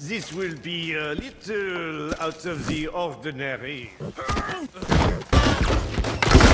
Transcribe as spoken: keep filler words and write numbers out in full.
This will be a little out of the ordinary.